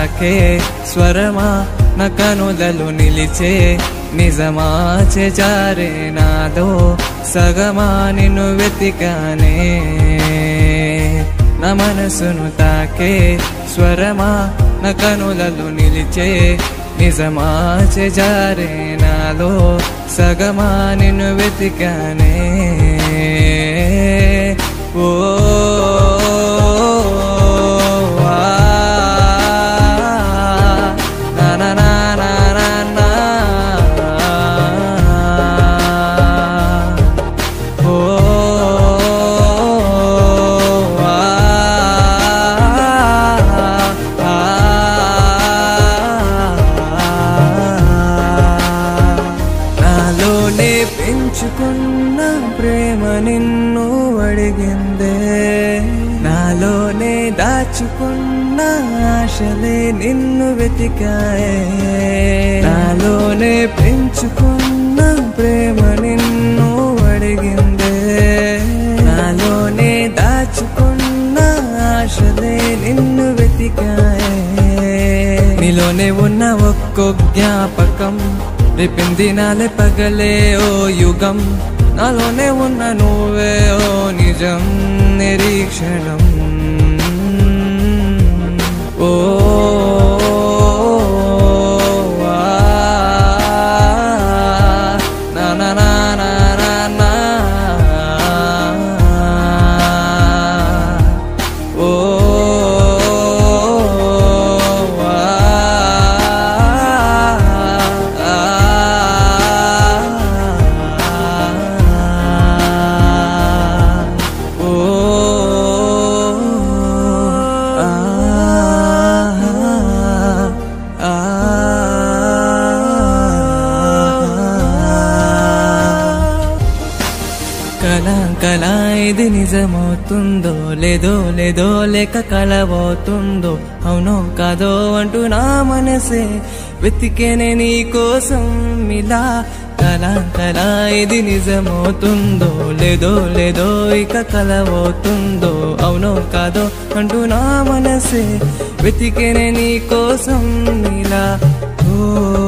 తాకే స్వరమా నా కనులలో నిలిచే నిజమా చేజారే నాలో సగమా నిన్ను వెతికానే నా మనసును తాకే స్వరమా నా కనులలో నిలిచే నిజమా చేజారే నాలో సగమా నిన్ను వెతికానే ఓ పెంచుకున్న ప్రేమ నిన్ను అడిగిందే నాలోనే దాచుకున్న ఆశలే నిన్ను వెతికాయే నాలోనే పెంచుకున్న ప్రేమ నిన్ను అడిగిందే నాలోనే దాచుకున్న ఆశలే నిన్ను వెతికాయే నీలోనే ఉన్న ఒక్కో జ్ఞాపకం రేపింది నాలే పగలే ఓ యుగం నాలోనే ఉన్న నువ్వే ఓ నిజం నిరీక్షణం ఓ నా నా నా నా నా ఓ కలా ఇది నిజమవుతుందో లేదో లేదో లేక కలవవుతుందో అవునో కాదో అంటూ నా మనసే వెతికేనే నీ కోసం ఇలా కలా ఇది నిజమవుతుందో లేదో లేదో ఇక కలవవుతుందో అవునో కాదో అంటూ నా మనసే వెతికేనే నీ కోసం ఇలా ఓ